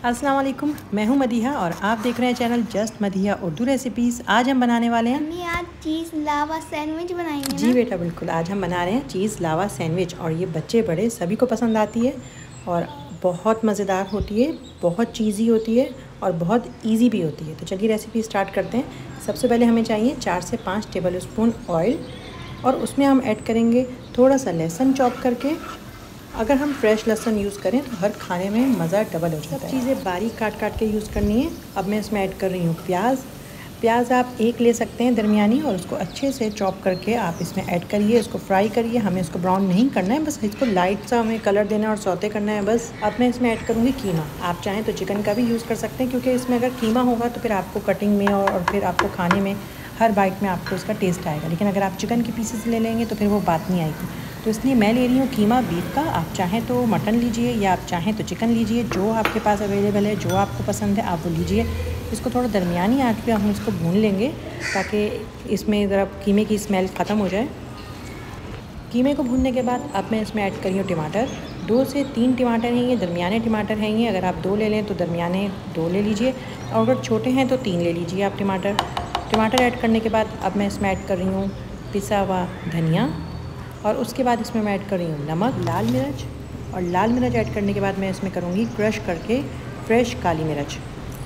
अस्सलाम वालेकुम, मैं हूं मदीहा और आप देख रहे हैं channel just Madiha Urdu recipes. आज हम बनाने वाले हैं मम्मी आज चीज़ लावा सैंडविच बनाएंगे जी बेटा बिल्कुल। आज हम बना रहे हैं चीज़ लावा सैंडविच और ये बच्चे बड़े सभी को पसंद आती है और बहुत मज़ेदार होती है, बहुत चीज़ी होती है और बहुत इजी भी होती है। तो चलिए रेसिपी स्टार्ट करते हैं। सबसे पहले हमें चाहिए 4 से 5 टेबल स्पून ऑयल और उसमें हम ऐड करेंगे थोड़ा सा लहसुन चॉप करके। अगर हम फ्रेश लहसुन यूज़ करें तो हर खाने में मज़ा डबल हो जाता है। चीज़ें बारीक काट काट के यूज़ करनी है। अब मैं इसमें ऐड कर रही हूँ प्याज आप एक ले सकते हैं दरमियानी, और उसको अच्छे से चॉप करके आप इसमें ऐड करिए। इसको फ्राई करिए, हमें इसको ब्राउन नहीं करना है, बस इसको लाइट सा हमें कलर देना है और सौते करना है बस। अब मैं इसमें ऐड करूँगी कीमा। आप चाहें तो चिकन का भी यूज़ कर सकते हैं, क्योंकि इसमें अगर कीमा होगा तो फिर आपको कटिंग में और फिर आपको खाने में हर बाइट में आपको उसका टेस्ट आएगा। लेकिन अगर आप चिकन के पीसेस ले लेंगे तो फिर वो बात नहीं आएगी। तो इसलिए मैं ले रही हूँ कीमा बीफ का। आप चाहें तो मटन लीजिए या आप चाहें तो चिकन लीजिए, जो आपके पास अवेलेबल है, जो आपको पसंद है आप वो लीजिए। इसको थोड़ा दरमियानी आंच पे हम इसको भून लेंगे ताकि इसमें ज़रा कीमे की स्मेल ख़त्म हो जाए। कीमे को भूनने के बाद अब मैं इसमें ऐड कर रही हूँ टमाटर। 2 से 3 टमाटर हैं ये, दरमियाने टमाटर हैं ये। अगर आप 2 ले लें तो दरमियाने 2 ले लीजिए, और अगर छोटे हैं तो 3 ले लीजिए आप टमाटर ऐड करने के बाद अब मैं इसमें ऐड कर रही हूँ पिसा हुआ धनिया, और उसके बाद इसमें मैं ऐड कर रही हूँ नमक, लाल मिर्च, और लाल मिर्च ऐड करने के बाद मैं इसमें करूँगी क्रश करके फ्रेश काली मिर्च।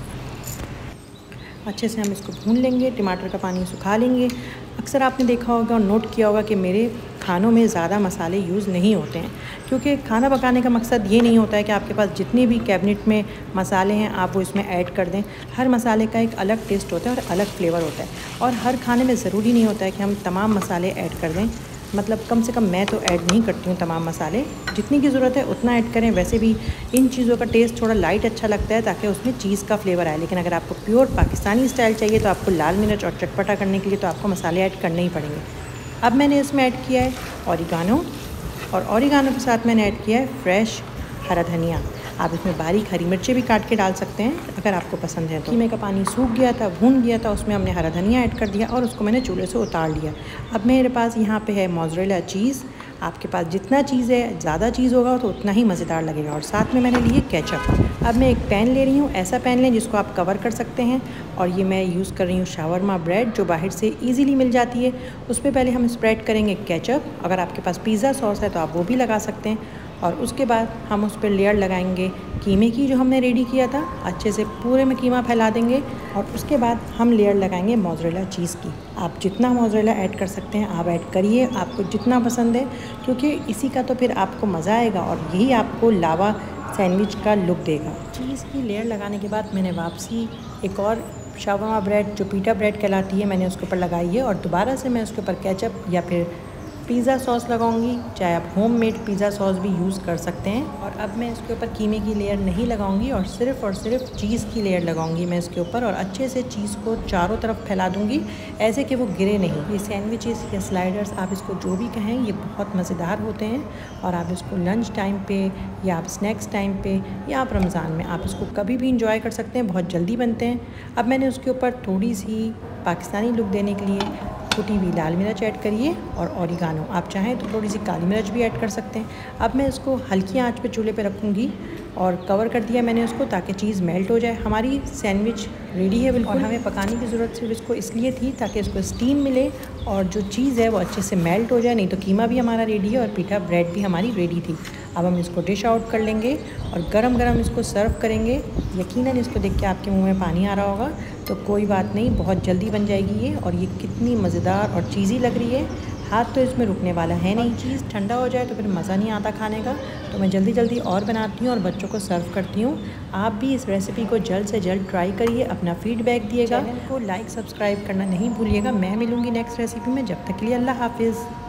अच्छे से हम इसको भून लेंगे, टमाटर का पानी सुखा लेंगे। अक्सर आपने देखा होगा और नोट किया होगा कि मेरे खानों में ज़्यादा मसाले यूज़ नहीं होते हैं, क्योंकि खाना पकाने का मकसद ये नहीं होता है कि आपके पास जितने भी कैबिनेट में मसाले हैं आप वो इसमें ऐड कर दें। हर मसाले का एक अलग टेस्ट होता है और अलग फ्लेवर होता है, और हर खाने में ज़रूरी नहीं होता है कि हम तमाम मसाले ऐड कर दें। मतलब कम से कम मैं तो ऐड नहीं करती हूँ तमाम मसाले, जितनी की ज़रूरत है उतना ऐड करें। वैसे भी इन चीज़ों का टेस्ट थोड़ा लाइट अच्छा लगता है ताकि उसमें चीज़ का फ्लेवर आए। लेकिन अगर आपको प्योर पाकिस्तानी स्टाइल चाहिए तो आपको लाल मिर्च और चटपटा करने के लिए तो आपको मसाले ऐड करने ही पड़ेंगे। अब मैंने इसमें ऐड किया है ऑरिगानो, और ऑरिगानो के साथ मैंने ऐड किया है फ्रेश हरा धनिया। आप इसमें बारीक हरी मिर्चें भी काट के डाल सकते हैं अगर आपको पसंद है तो। कीमे का पानी सूख गया था, भून गया था, उसमें हमने हरा धनिया ऐड कर दिया और उसको मैंने चूल्हे से उतार लिया। अब मेरे पास यहाँ पे है मोज़रेला चीज़। आपके पास जितना चीज़ है, ज़्यादा चीज़ होगा तो उतना ही मज़ेदार लगेगा। और साथ में मैंने लिए केचप। अब मैं एक पैन ले रही हूँ, ऐसा पैन लें जिसको आप कवर कर सकते हैं, और ये मैं यूज़ कर रही हूँ शावरमा ब्रेड जो बाहर से ईज़िली मिल जाती है। उस पर पहले हम स्प्रेड करेंगे केचप। अगर आपके पास पिज़्ज़ा सॉस है तो आप वो भी लगा सकते हैं, और उसके बाद हम उस पर लेयर लगाएंगे कीमे की जो हमने रेडी किया था। अच्छे से पूरे में कीमा फैला देंगे, और उसके बाद हम लेयर लगाएंगे मोज़रेला चीज़ की। आप जितना मोज़रेला ऐड कर सकते हैं आप ऐड करिए, आपको जितना पसंद है, क्योंकि इसी का तो फिर आपको मज़ा आएगा और यही आपको लावा सैंडविच का लुक देगा। चीज़ की लेयर लगाने के बाद मैंने वापसी एक और शावरमा ब्रेड जो पीटा ब्रेड कहलाती है मैंने उसके ऊपर लगाई है, और दोबारा से मैं उसके ऊपर केचप या फिर पिज़्ज़ा सॉस लगाऊंगी। चाहे आप होममेड पिज़्ज़ा सॉस भी यूज़ कर सकते हैं। और अब मैं इसके ऊपर कीमे की लेयर नहीं लगाऊंगी और सिर्फ चीज़ की लेयर लगाऊंगी मैं इसके ऊपर, और अच्छे से चीज़ को चारों तरफ फैला दूंगी ऐसे कि वो गिरे नहीं। ये सैंडविचेस या स्लाइडर्स आप इसको जो भी कहें, ये बहुत मज़ेदार होते हैं, और आप इसको लंच टाइम पे या आप स्नैक्स टाइम पे या आप रमज़ान में आप इसको कभी भी इंजॉय कर सकते हैं। बहुत जल्दी बनते हैं। अब मैंने उसके ऊपर थोड़ी सी पाकिस्तानी लुक देने के लिए कुटी हुई लाल मिर्च ऐड करिए, और ऑरिगानो। आप चाहें तो थोड़ी सी काली मिर्च भी ऐड कर सकते हैं। अब मैं इसको हल्की आंच पे चूल्हे पे रखूँगी और कवर कर दिया मैंने उसको ताकि चीज़ मेल्ट हो जाए। हमारी सैंडविच रेडी है बिल्कुल, और हमें पकाने की ज़रूरत सिर्फ इसको इसलिए थी ताकि इसको स्टीम मिले और जो चीज़ है वो अच्छे से मेल्ट हो जाए। नहीं तो कीमा भी हमारा रेडी है और पीठा ब्रेड भी हमारी रेडी थी। अब हम इसको डिश आउट कर लेंगे और गरम गरम इसको सर्व करेंगे। यकीनन इसको देख के आपके मुंह में पानी आ रहा होगा, तो कोई बात नहीं, बहुत जल्दी बन जाएगी ये। और ये कितनी मज़ेदार और चीज़ी लग रही है, हाथ तो इसमें रुकने वाला है नहीं। चीज़ ठंडा हो जाए तो फिर मज़ा नहीं आता खाने का, तो मैं जल्दी जल्दी और बनाती हूँ और बच्चों को सर्व करती हूँ। आप भी इस रेसिपी को जल्द से जल्द ट्राई करिए, अपना फीडबैक दिएगा। चैनल को लाइक सब्सक्राइब करना नहीं भूलिएगा। मैं मिलूँगी नेक्स्ट रेसिपी में, जब तक के लिए अल्लाह हाफिज़।